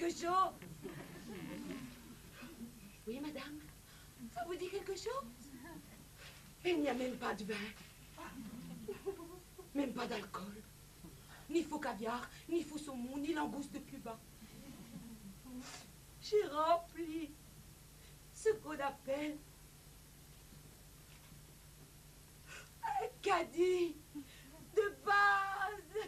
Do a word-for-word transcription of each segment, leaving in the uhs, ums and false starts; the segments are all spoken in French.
quelque chose? Oui, madame? Ça vous dit quelque chose? Il n'y a même pas de vin. Même pas d'alcool. Ni faux caviar, ni faux saumon, ni langouste de Cuba. J'ai rempli ce qu'on appelle un caddie de base.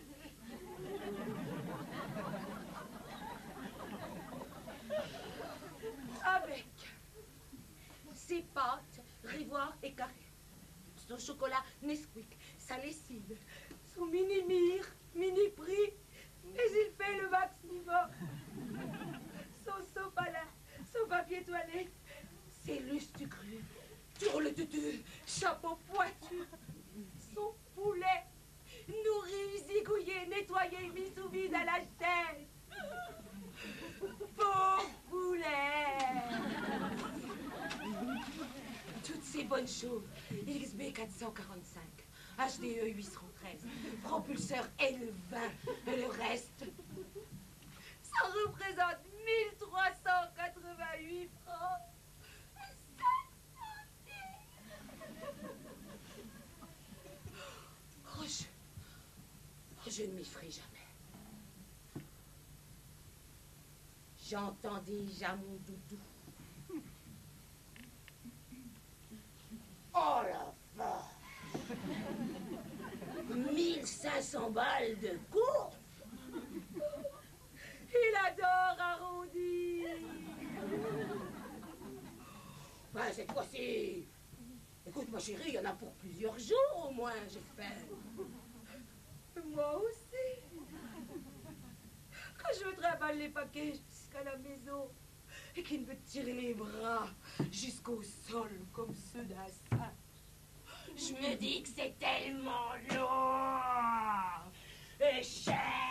Avec ses pâtes, rivoire et carré. Son chocolat Nesquik, sa lessive, son mini-mire, mini-prix, mais il fait le maximum. Son sopalin, son papier toilette, ses lustres crus, tourle de deux, chapeau pointu, son poulet, nourri, zigouillé, nettoyé, mis sous vide à la chaise. Beau poulet. Toutes ces bonnes choses, X B quatre cent quarante-cinq, H D E huit cent treize, propulseur L vingt, et le reste, ça représente mille trois cent quatre-vingt-huit francs et cinq centimes. Oh, je... oh, je ne m'y ferai jamais. J'entends déjà mon doudou. Oh la vache! mille cinq cents balles de course! Il adore arrondir! Ben, cette fois-ci... Écoute, ma chérie, il y en a pour plusieurs jours au moins, j'espère. Moi aussi. Quand je me trimballe les paquets jusqu'à la maison et qu'il me tire les bras jusqu'au sol comme ceux d'un singe, je me dis que c'est tellement lourd et cher.